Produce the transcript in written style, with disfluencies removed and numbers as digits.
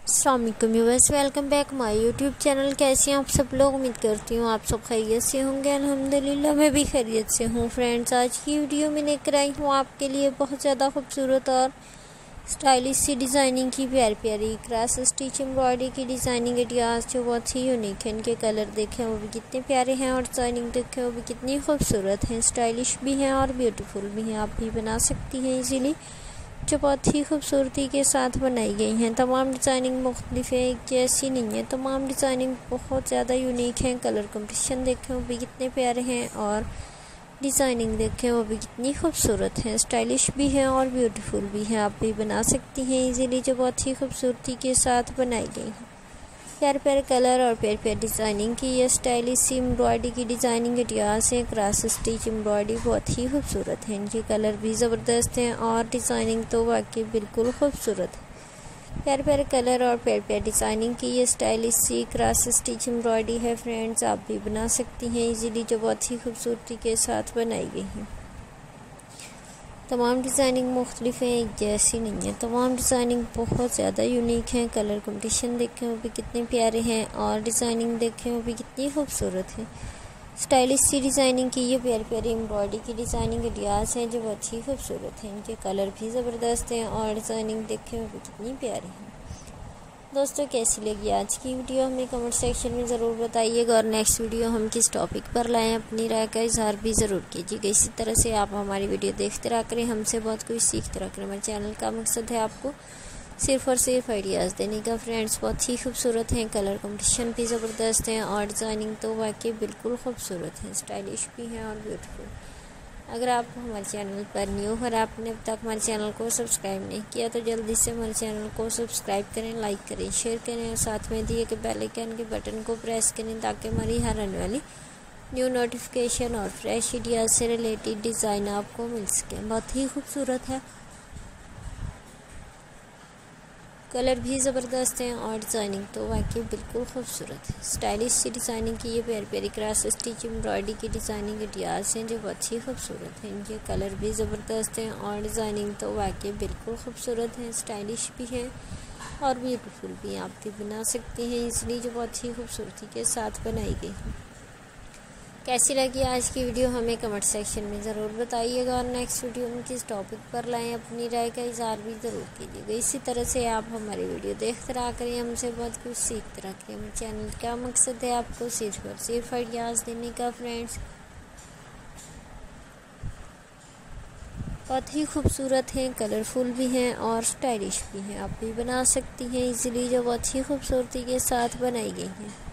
अस्सलाम वालेकुम viewers, welcome back my YouTube channel. कैसे हैं आप सब लोग? उम्मीद करती हूँ आप सब खैरियत से होंगे। अल्हम्दुलिल्लाह मैं भी खैरियत से हूँ। फ्रेंड्स, आज की वीडियो में लेकर आई हूँ आपके लिए बहुत ज़्यादा खूबसूरत और स्टाइलिश सी डिज़ाइनिंग की प्यारी प्यारी क्रॉस स्टिच एम्ब्रॉयडरी की डिज़ाइनिंग आइडियाज़ जो बहुत ही यूनिक है। इनके कलर देखें वो भी कितने प्यारे हैं और डिज़ाइनिंग देखें वो भी कितनी खूबसूरत हैं, स्टाइलिश भी हैं और ब्यूटीफुल भी हैं। आप भी बना सकती हैं इजीली, जो बहुत ही खूबसूरती के साथ बनाई गई हैं। तमाम डिज़ाइनिंग मुख्तलिफ है, एक जैसी नहीं है। तमाम डिज़ाइनिंग बहुत ज़्यादा यूनिक हैं। कलर कॉम्बिनेशन देखें वो भी कितने प्यारे हैं और डिज़ाइनिंग देखें वो भी कितनी खूबसूरत है, स्टाइलिश भी है और ब्यूटीफुल भी है। आप भी बना सकती हैं इजीली, जो बहुत ही खूबसूरती के साथ बनाई गई हैं। प्यारे प्यारे कलर और प्यारे प्यारे डिज़ाइनिंग की ये स्टाइलिश सी एम्ब्रॉयडरी की डिज़ाइनिंग आइडियाज़ है। क्रॉस स्टिच एम्ब्रॉयडरी बहुत ही खूबसूरत है। इनके कलर भी ज़बरदस्त हैं और डिज़ाइनिंग तो वाकई बिल्कुल खूबसूरत है। प्यारे प्यारे कलर और प्यारे प्यारे डिज़ाइनिंग की ये स्टाइलिश सी क्रॉस स्टिच एम्ब्रॉयडरी है। फ्रेंड्स, आप भी बना सकती हैं इजीली, जो बहुत ही खूबसूरती के साथ बनाई गई है। तमाम डिज़ाइनिंग मुख्तलिफ हैं, एक जैसी नहीं है। तमाम डिज़ाइनिंग बहुत ज़्यादा यूनिक हैं। कलर कॉम्बिनेशन देखें वो भी कितने प्यारे हैं और डिज़ाइनिंग देखें वो भी कितनी खूबसूरत है। स्टाइलिश सी डिज़ाइनिंग की ये प्यारी प्यारी एम्ब्रॉयडरी की डिज़ाइनिंग आइडियाज़ हैं, जो बहुत ही खूबसूरत हैं। इनके कलर भी ज़बरदस्त हैं और डिज़ाइनिंग देखें वो भी कितनी प्यारी है। दोस्तों, कैसी लगी आज की वीडियो हमें कमेंट सेक्शन में ज़रूर बताइएगा और नेक्स्ट वीडियो हम किस टॉपिक पर लाएं अपनी राय का इजहार भी ज़रूर कीजिएगा। इसी तरह से आप हमारी वीडियो देखते रहा करें, हमसे बहुत कुछ सीखते रहा करें। हमारे चैनल का मकसद है आपको सिर्फ़ और सिर्फ आइडियाज़ देने का। फ्रेंड्स, बहुत ही खूबसूरत हैं, कलर कॉम्बिनेशन भी ज़बरदस्त हैं और डिज़ाइनिंग तो वाकई बिल्कुल खूबसूरत है, स्टाइलिश भी हैं और ब्यूटीफुल। अगर आप हमारे चैनल पर न्यू और आपने अब तक हमारे चैनल को सब्सक्राइब नहीं किया तो जल्दी से हमारे चैनल को सब्सक्राइब करें, लाइक करें, शेयर करें और साथ में दिए गए बेल आइकन के बटन को प्रेस करें, ताकि हमारी हर आने वाली न्यू नोटिफिकेशन और फ्रेश आइडियाज़ से रिलेटेड डिज़ाइन आपको मिल सके। बहुत ही खूबसूरत है, कलर भी ज़बरदस्त हैं और डिज़ाइनिंग तो वाकई बिल्कुल खूबसूरत है। स्टाइलिश सी डिज़ाइनिंग की ये प्यारी प्यारी क्रॉस स्टिच एम्ब्रॉयडरी की डिज़ाइनिंग आइडियाज़ हैं, जो बहुत ही खूबसूरत हैं। इनके कलर भी ज़बरदस्त हैं और डिज़ाइनिंग तो वाकई बिल्कुल खूबसूरत है, स्टाइलिश भी हैं और ब्यूटीफुल भी हैं। आप भी बना सकते हैं इसलिए, जो बहुत ही खूबसूरती के साथ बनाई गई है। कैसी लगी आज की वीडियो हमें कमेंट सेक्शन में ज़रूर बताइएगा और नेक्स्ट वीडियो में किस टॉपिक पर लाएं अपनी राय का इजहार भी ज़रूर कीजिएगा। इसी तरह से आप हमारी वीडियो देखते रहा करें, हमसे बहुत कुछ सीखते रहा करें। हमारे चैनल का मकसद है आपको सिर्फ और सिर्फ आइडियाज़ देने का। फ्रेंड्स, बहुत ही खूबसूरत हैं, कलरफुल भी हैं और स्टाइलिश भी हैं। आप भी बना सकती हैं इजीली, जो बहुत ही खूबसूरती के साथ बनाई गई हैं।